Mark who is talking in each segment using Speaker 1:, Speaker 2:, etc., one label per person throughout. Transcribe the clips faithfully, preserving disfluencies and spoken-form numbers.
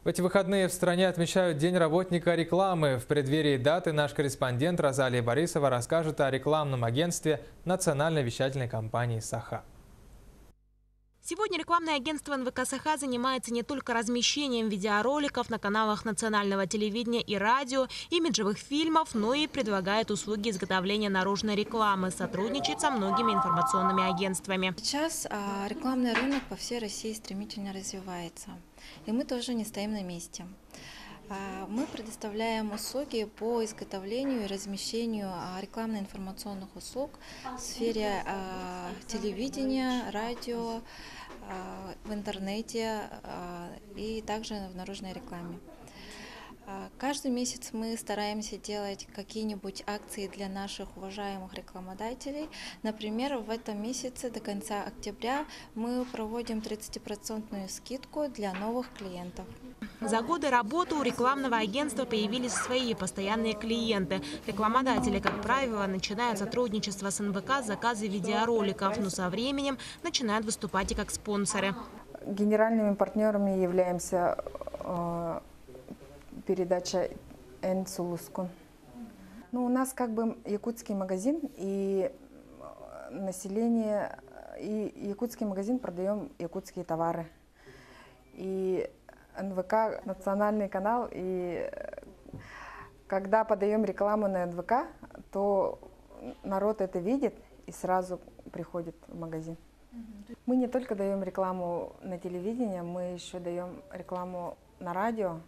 Speaker 1: В эти выходные в стране отмечают День работника рекламы. В преддверии даты наш корреспондент Розалия Борисова расскажет о рекламном агентстве национальной вещательной компании «Саха».
Speaker 2: Сегодня рекламное агентство эн вэ ка «Саха» занимается не только размещением видеороликов на каналах национального телевидения и радио, имиджевых фильмов, но и предлагает услуги изготовления наружной рекламы, сотрудничает со многими информационными агентствами.
Speaker 3: Сейчас а, рекламный рынок по всей России стремительно развивается, и мы тоже не стоим на месте. Мы предоставляем услуги по изготовлению и размещению рекламно-информационных услуг в сфере телевидения, радио, в интернете и также в наружной рекламе. Каждый месяц мы стараемся делать какие-нибудь акции для наших уважаемых рекламодателей. Например, в этом месяце до конца октября мы проводим тридцатипроцентную скидку для новых клиентов.
Speaker 2: За годы работы у рекламного агентства появились свои постоянные клиенты. Рекламодатели, как правило, начинают сотрудничество с эн вэ ка с заказа видеороликов, но со временем начинают выступать и как спонсоры.
Speaker 4: Генеральными партнерами являемся э, передача «Эн Сулускун». Ну, у нас как бы якутский магазин, и население, и якутский магазин продаем якутские товары. И эн вэ ка – национальный канал, и когда подаем рекламу на эн вэ ка, то народ это видит и сразу приходит в магазин. Мы не только даем рекламу на телевидении, мы еще даем рекламу на радио.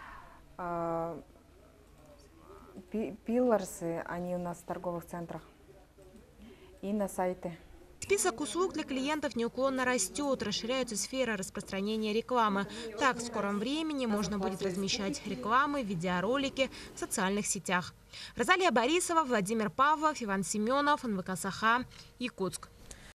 Speaker 4: Пилларсы, они у нас в торговых центрах, и на сайте.
Speaker 2: Список услуг для клиентов неуклонно растет, расширяются сферы распространения рекламы. Так, в скором времени можно будет размещать рекламы, видеоролики в социальных сетях. Розалия Борисова, Владимир Павлов, Иван Семенов, эн вэ ка «Саха», Якутск.